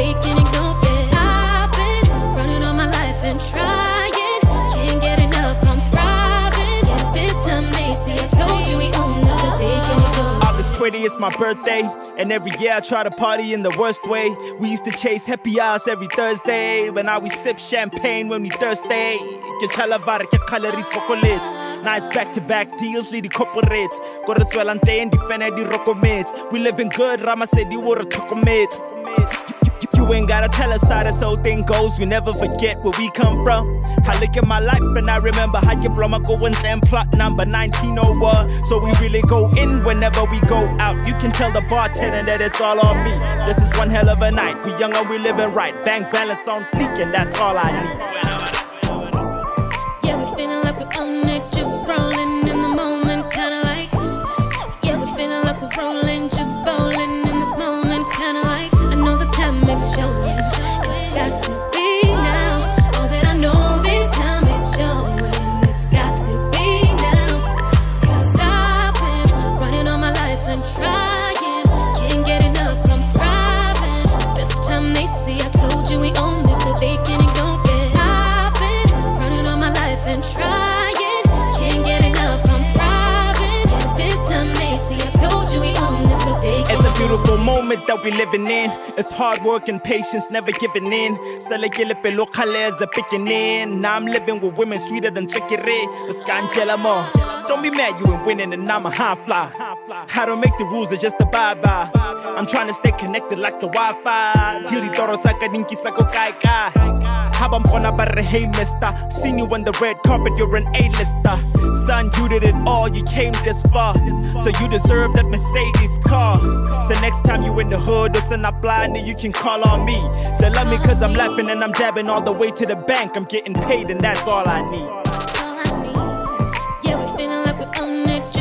they can ignore it. I've been running all my life and trying, can't get enough, I'm thriving. Yeah, this time they see, I told you we own this, so they can ignore it. August 20th is my birthday, and every year I try to party in the worst way. We used to chase happy hours every Thursday, but now we sip champagne when we thirsty. Nice back-to-back deals, lead the corporates. Go to Swellante and defend the Rockomets. We living good, Rama said you were a Tokomets. You ain't gotta tell us how this whole thing goes. We never forget where we come from. I look at my life and I remember how you blow my goings and plot number 19 over. So we really go in whenever we go out. You can tell the bartender that it's all on me. This is one hell of a night. We young and we living right. Bank balance on fleek and that's all I need. Yeah, we feeling like we own it, just rolling in the moment, kinda like. Yeah, we feeling like we're rolling, just bowling in this moment, kinda like. I know this time it's showing, it's got to be now. All that I know this time is showing, it's got to be now. Cause I've been running all my life and trying, can't get enough, I'm thriving. This time they see, I told you we own this, so they can ignore it. I've been running all my life and trying, can't get enough, I'm thriving. Yeah, this time they see, I told you we own this, so they can. It's a beautiful moment that we living in. It's hard work and patience, never giving in. Salekele pelo khaleza picking in. Now I'm living with women sweeter than Twikere. Let's canjela more. Don't be mad you ain't winning and I'm a high fly. How to make the rules are just abide by. I'm trying to stay connected like the Wi-Fi. Tiri toro taka dinki sako kai kai. Habang pona barre hey mister. Seen you on the red carpet, you're an A-lister. Son, you did it all, you came this far. So you deserve that Mercedes car. So next time you in the hood or send up blind, you can call on me. They love me cause I'm laughing and I'm dabbing all the way to the bank. I'm getting paid and that's all I need. Yeah, we feeling like we own it.